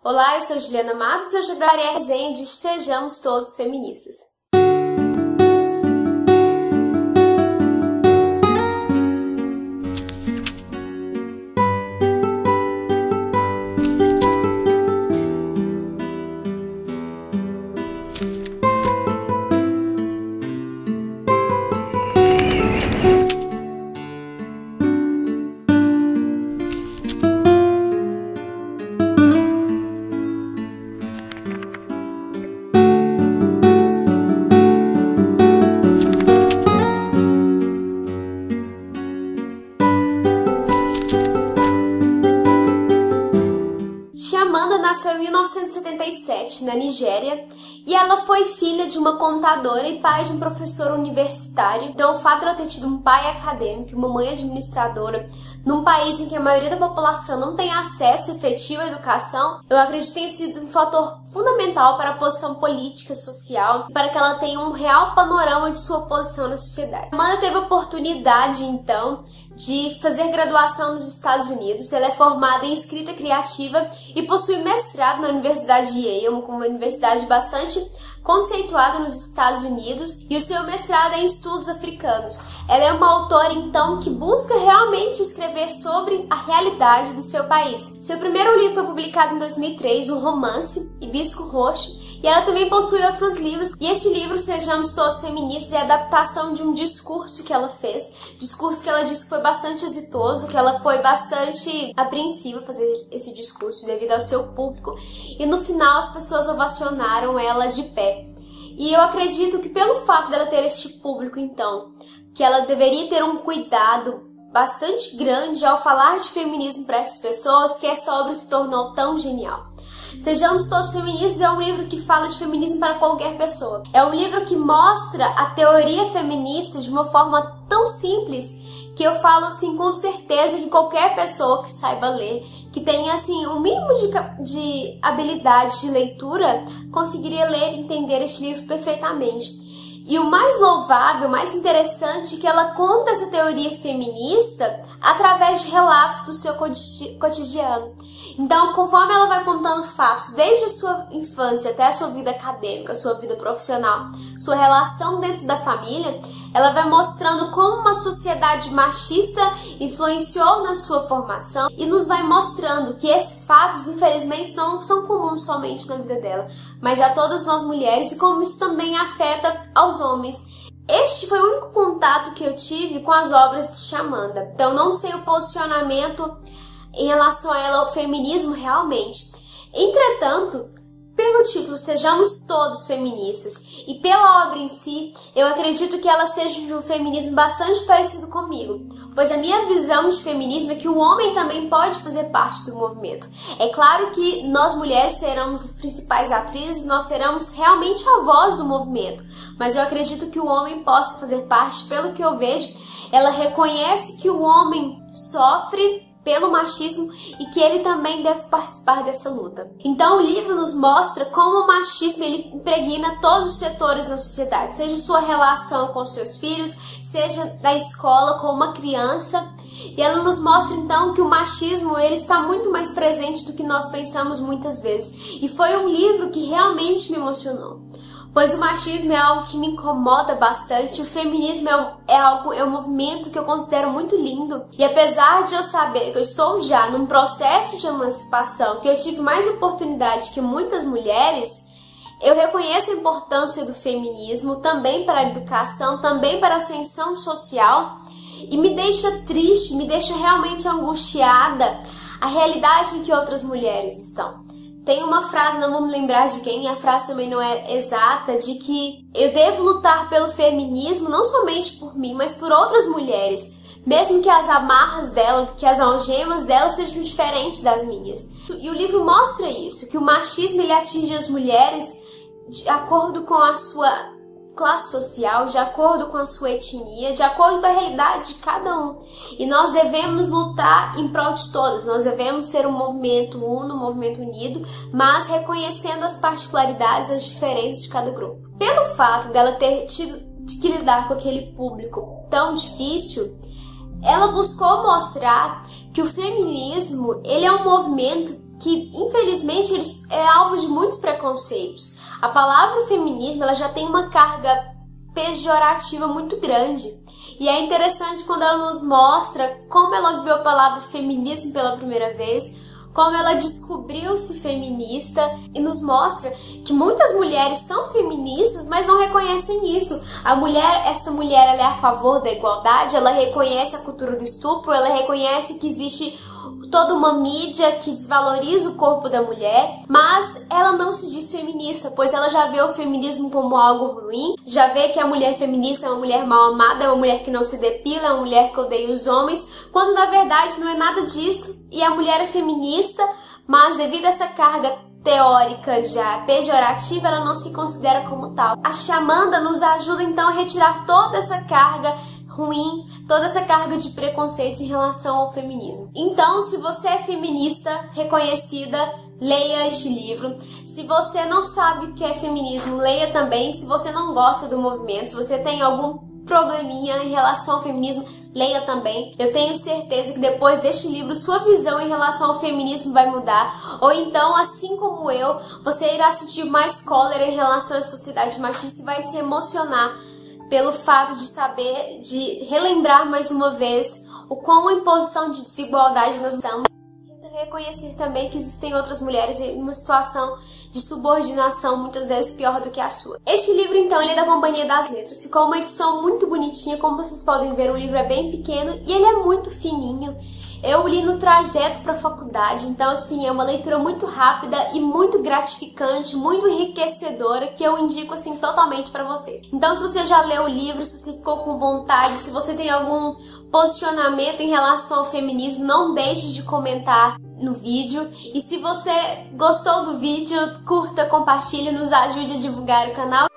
Olá, eu sou Juliana Matos e hoje eu trarei a resenha de Sejamos Todos Feministas. Amanda nasceu em 1977, na Nigéria, e ela foi filha de uma contadora e pai de um professor universitário. Então, o fato de ela ter tido um pai acadêmico e uma mãe administradora, num país em que a maioria da população não tem acesso efetivo à educação, eu acredito que tenha sido um fator fundamental para a posição política, social, para que ela tenha um real panorama de sua posição na sociedade. Amanda teve a oportunidade, então, de fazer graduação nos Estados Unidos. Ela é formada em escrita criativa e possui mestrado na Universidade de Yale, uma universidade bastante conceituada nos Estados Unidos, e o seu mestrado é em estudos africanos. Ela é uma autora, então, que busca realmente escrever sobre a realidade do seu país. Seu primeiro livro foi publicado em 2003, um romance, Hibisco Roxo, e ela também possui outros livros, e este livro, Sejamos Todos Feministas, é a adaptação de um discurso que ela fez, discurso que ela disse que foi bastante exitoso, que ela foi bastante apreensiva fazer esse discurso devido ao seu público, e no final as pessoas ovacionaram ela de pé. E eu acredito que pelo fato dela ter este público, então, que ela deveria ter um cuidado bastante grande ao falar de feminismo para essas pessoas, que essa obra se tornou tão genial. Sejamos Todos Feministas é um livro que fala de feminismo para qualquer pessoa. É um livro que mostra a teoria feminista de uma forma tão simples que eu falo assim com certeza que qualquer pessoa que saiba ler, que tenha assim um mínimo de habilidade de leitura, conseguiria ler e entender este livro perfeitamente. E o mais louvável, o mais interessante é que ela conta essa teoria feminista através de relatos do seu cotidiano. Então, conforme ela vai contando fatos, desde a sua infância até a sua vida acadêmica, sua vida profissional, sua relação dentro da família, ela vai mostrando como uma sociedade machista influenciou na sua formação e nos vai mostrando que esses fatos, infelizmente, não são comuns somente na vida dela, mas a todas nós mulheres, e como isso também afeta aos homens. Este foi o único contato que eu tive com as obras de Amanda. Então, não sei o posicionamento em relação a ela, ao feminismo realmente. Entretanto, pelo título Sejamos Todos Feministas e pela obra em si, eu acredito que ela seja de um feminismo bastante parecido comigo, pois a minha visão de feminismo é que o homem também pode fazer parte do movimento. É claro que nós mulheres seremos as principais atrizes, nós seremos realmente a voz do movimento, mas eu acredito que o homem possa fazer parte. Pelo que eu vejo, ela reconhece que o homem sofre pelo machismo e que ele também deve participar dessa luta. Então o livro nos mostra como o machismo ele impregna todos os setores na sociedade, seja sua relação com seus filhos, seja na escola com uma criança, e ela nos mostra então que o machismo ele está muito mais presente do que nós pensamos muitas vezes. E foi um livro que realmente me emocionou, pois o machismo é algo que me incomoda bastante, o feminismo é um movimento que eu considero muito lindo, e apesar de eu saber que eu estou já num processo de emancipação, que eu tive mais oportunidade que muitas mulheres, eu reconheço a importância do feminismo também para a educação, também para a ascensão social, e me deixa triste, me deixa realmente angustiada a realidade em que outras mulheres estão. Tem uma frase, não vou me lembrar de quem, a frase também não é exata, de que eu devo lutar pelo feminismo não somente por mim, mas por outras mulheres, mesmo que as amarras dela, que as algemas dela sejam diferentes das minhas. E o livro mostra isso, que o machismo ele atinge as mulheres de acordo com a sua classe social, de acordo com a sua etnia, de acordo com a realidade de cada um. E nós devemos lutar em prol de todos, nós devemos ser um movimento uno, um movimento unido, mas reconhecendo as particularidades, as diferenças de cada grupo. Pelo fato dela ter tido que lidar com aquele público tão difícil, ela buscou mostrar que o feminismo ele é um movimento que infelizmente eles é alvo de muitos preconceitos. A palavra feminismo, ela já tem uma carga pejorativa muito grande. E é interessante quando ela nos mostra como ela viu a palavra feminismo pela primeira vez, como ela descobriu-se feminista, e nos mostra que muitas mulheres são feministas, mas não reconhecem isso. Essa mulher, ela é a favor da igualdade, ela reconhece a cultura do estupro, ela reconhece que existe toda uma mídia que desvaloriza o corpo da mulher, mas ela não se diz feminista, pois ela já vê o feminismo como algo ruim, já vê que a mulher feminista é uma mulher mal amada, é uma mulher que não se depila, é uma mulher que odeia os homens, quando na verdade não é nada disso, e a mulher é feminista, mas devido a essa carga teórica já pejorativa, ela não se considera como tal. A Xamanda nos ajuda então a retirar toda essa carga ruim, toda essa carga de preconceitos em relação ao feminismo. Então, se você é feminista reconhecida, leia este livro. Se você não sabe o que é feminismo, leia também. Se você não gosta do movimento, se você tem algum probleminha em relação ao feminismo, leia também. Eu tenho certeza que depois deste livro, sua visão em relação ao feminismo vai mudar. Ou então, assim como eu, você irá sentir mais cólera em relação à sociedade machista e vai se emocionar pelo fato de saber, de relembrar mais uma vez o quão em posição de desigualdade nós estamos. Reconhecer também que existem outras mulheres em uma situação de subordinação muitas vezes pior do que a sua. Este livro, então, ele é da Companhia das Letras. Ficou uma edição muito bonitinha, como vocês podem ver, o livro é bem pequeno e ele é muito fininho. Eu li no trajeto para a faculdade, então assim, é uma leitura muito rápida e muito gratificante, muito enriquecedora, que eu indico assim totalmente para vocês. Então, se você já leu o livro, se você ficou com vontade, se você tem algum posicionamento em relação ao feminismo, não deixe de comentar no vídeo. E se você gostou do vídeo, curta, compartilhe, nos ajude a divulgar o canal.